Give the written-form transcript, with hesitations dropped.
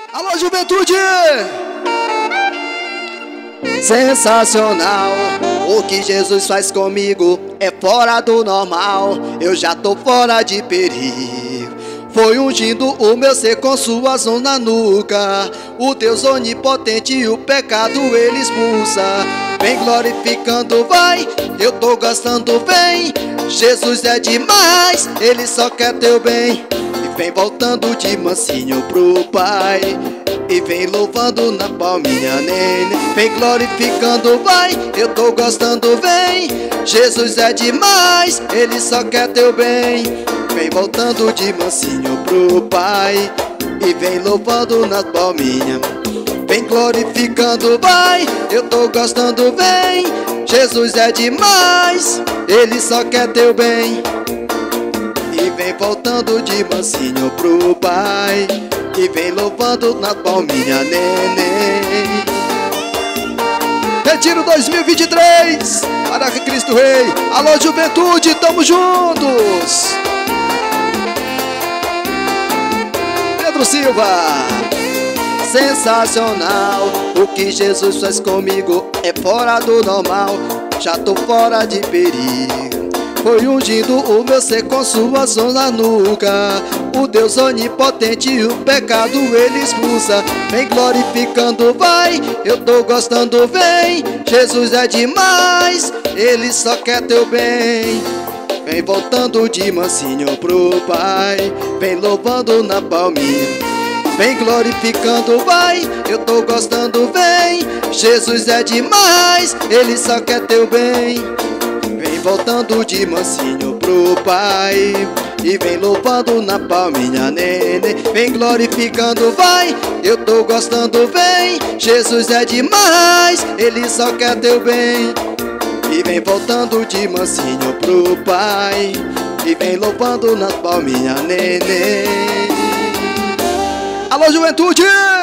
Alô, juventude! Sensacional, o que Jesus faz comigo é fora do normal. Eu já tô fora de perigo. Foi ungindo o meu ser com suas mãos na nuca. O Deus onipotente e o pecado ele expulsa. Vem glorificando, vai, eu tô gostando bem. Jesus é demais, ele só quer teu bem. E vem voltando de mansinho pro Pai. E vem louvando na palminha, nene. Vem glorificando, vai, eu tô gostando, vem. Jesus é demais, ele só quer teu bem. Vem voltando de mansinho pro Pai. E vem louvando na palminha. Vem glorificando, vai, eu tô gostando, vem. Jesus é demais, ele só quer teu bem. E vem voltando de mansinho pro Pai. E vem louvando na palminha, neném. Retiro 2023, para Cristo Rei. Alô, juventude, tamo juntos. Pedro Silva. Sensacional, o que Jesus faz comigo é fora do normal. Já tô fora de perigo. Foi ungindo o meu ser com suas mãos na nuca. O Deus onipotente e o pecado ele expulsa. Vem glorificando, vai, eu tô gostando, vem. Jesus é demais, ele só quer teu bem. Vem voltando de mansinho pro Pai. Vem louvando na palminha. Vem glorificando, vai, eu tô gostando, vem. Jesus é demais, ele só quer teu bem. Vem voltando de mansinho pro Pai. E vem louvando na palminha, neném. Vem glorificando, vai, eu tô gostando, vem. Jesus é demais, ele só quer teu bem. E vem voltando de mansinho pro Pai. E vem louvando na palminha, neném. Alô, juventude!